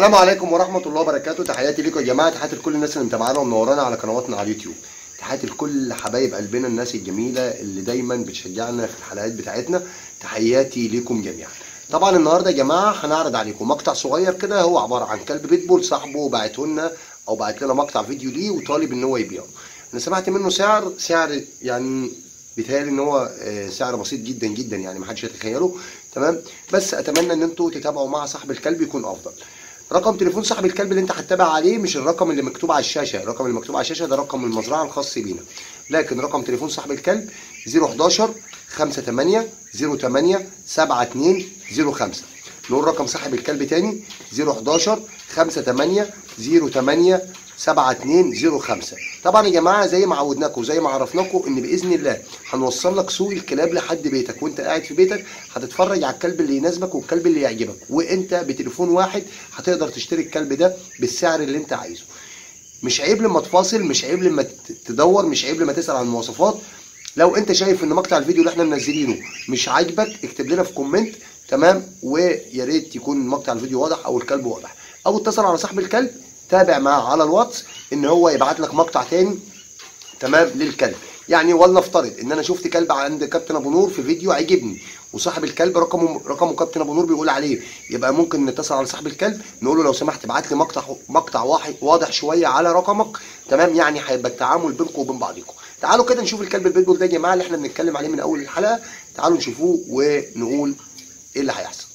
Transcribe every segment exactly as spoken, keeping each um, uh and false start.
السلام عليكم ورحمة الله وبركاته. تحياتي لكم يا جماعة، تحياتي لكل الناس اللي متابعانا ومنورانا على قنواتنا على اليوتيوب. تحياتي لكل حبايب قلبنا، الناس الجميلة اللي دايما بتشجعنا في الحلقات بتاعتنا. تحياتي لكم جميعا. طبعا النهارده يا جماعة هنعرض عليكم مقطع صغير كده، هو عبارة عن كلب بيتبول صاحبه بعته لنا او بعت لنا مقطع فيديو ليه وطالب ان هو يبيعه. انا سمعت منه سعر سعر يعني بيتهيألي ان هو سعر بسيط جدا جدا، يعني محدش يتخيله. تمام، بس اتمنى ان انتوا تتابعوا مع صاحب الكلب يكون افضل. رقم تليفون صاحب الكلب اللي انت هتتابع عليه مش الرقم اللي مكتوب على الشاشه، الرقم اللي مكتوب على الشاشه ده رقم المزرعه الخاص بينا، لكن رقم تليفون صاحب الكلب صفر حداشر خمسة تمانية صفر تمانية سبعة اتنين صفر خمسة. نقول رقم صاحب الكلب تاني صفر حداشر خمسة تمانية صفر تمانية سبعة اتنين صفر خمسة. طبعا يا جماعه زي ما عودناكم وزي ما عرفناكم ان باذن الله هنوصل لك سوق الكلاب لحد بيتك، وانت قاعد في بيتك هتتفرج على الكلب اللي يناسبك والكلب اللي يعجبك، وانت بتليفون واحد هتقدر تشتري الكلب ده بالسعر اللي انت عايزه. مش عيب لما تفاصل، مش عيب لما تدور، مش عيب لما تسال عن المواصفات. لو انت شايف ان مقطع الفيديو اللي احنا منزلينه مش عاجبك اكتب لنا في كومنت، تمام، ويا ريت يكون مقطع الفيديو واضح او الكلب واضح، او اتصل على صاحب الكلب تابع معاه على الواتس ان هو يبعت لك مقطع تاني تمام للكلب. يعني ولنفترض ان انا شفت كلب عند كابتن ابو نور في فيديو عجبني، وصاحب الكلب رقمه رقمه كابتن ابو نور بيقول عليه، يبقى ممكن نتصل على صاحب الكلب نقول له لو سمحت ابعت لي مقطع مقطع واحد واضح شويه على رقمك، تمام، يعني هيبقى التعامل بينكم وبين بعضكم. تعالوا كده نشوف الكلب البيتبول ده يا جماعه اللي احنا بنتكلم عليه من اول الحلقه، تعالوا نشوفوه ونقول ايه اللي هيحصل.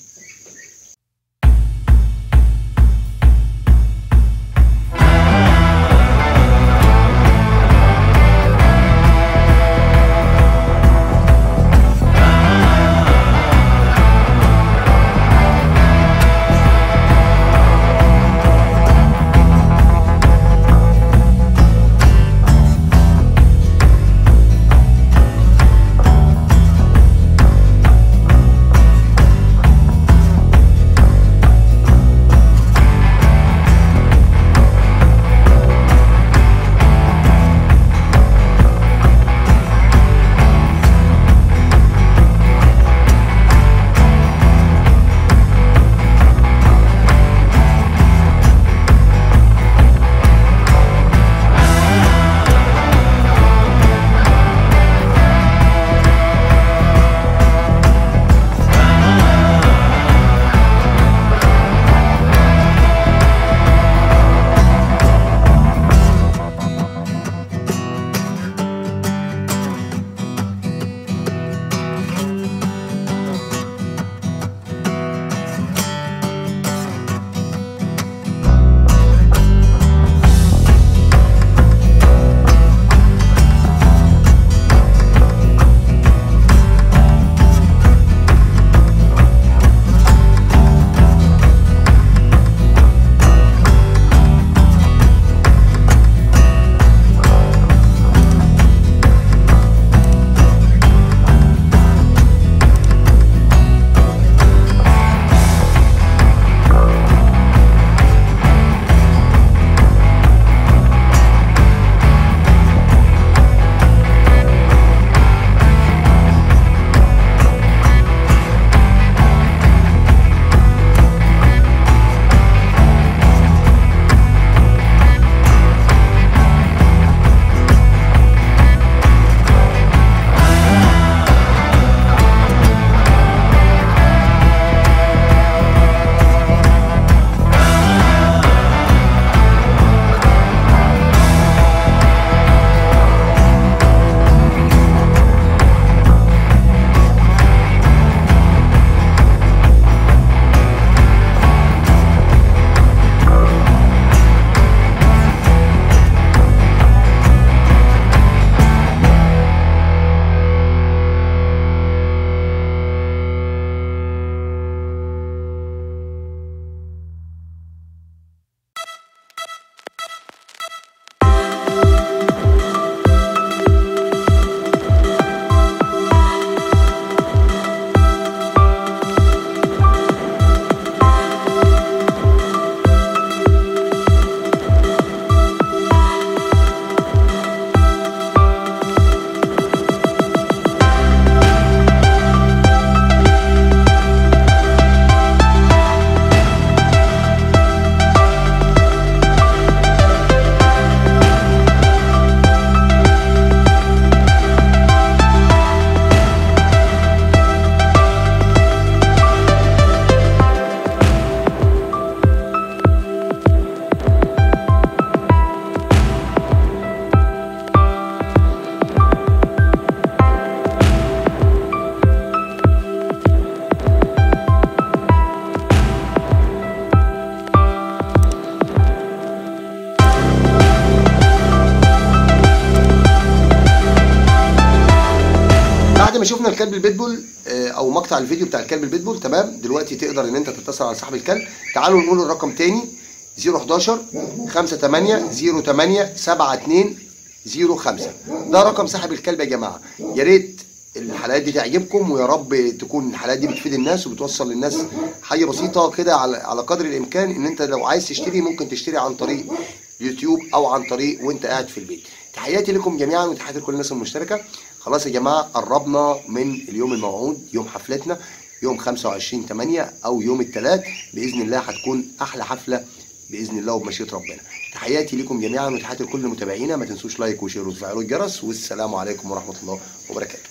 ما شفنا الكلب البيتبول او مقطع الفيديو بتاع الكلب البيتبول، تمام. دلوقتي تقدر ان انت تتصل على صاحب الكلب. تعالوا نقول الرقم تاني: صفر حداشر خمسة تمانية صفر تمانية سبعة اتنين صفر خمسة. ده رقم صاحب الكلب يا جماعه. يا ريت الحلقات دي تعجبكم، ويا رب تكون الحلقات دي بتفيد الناس وبتوصل للناس حاجه بسيطه كده على على قدر الامكان. ان انت لو عايز تشتري ممكن تشتري عن طريق يوتيوب او عن طريق وانت قاعد في البيت. تحياتي لكم جميعا وتحياتي لكل الناس المشتركه. خلاص يا جماعه قربنا من اليوم الموعود، يوم حفلتنا يوم خمسة وعشرين تمانية او يوم الثلاث باذن الله. هتكون احلى حفله باذن الله وبمشيئه ربنا. تحياتي لكم جميعا وتحياتي لكل متابعينا. ما تنسوش لايك وشير وتفعلوا الجرس، والسلام عليكم ورحمه الله وبركاته.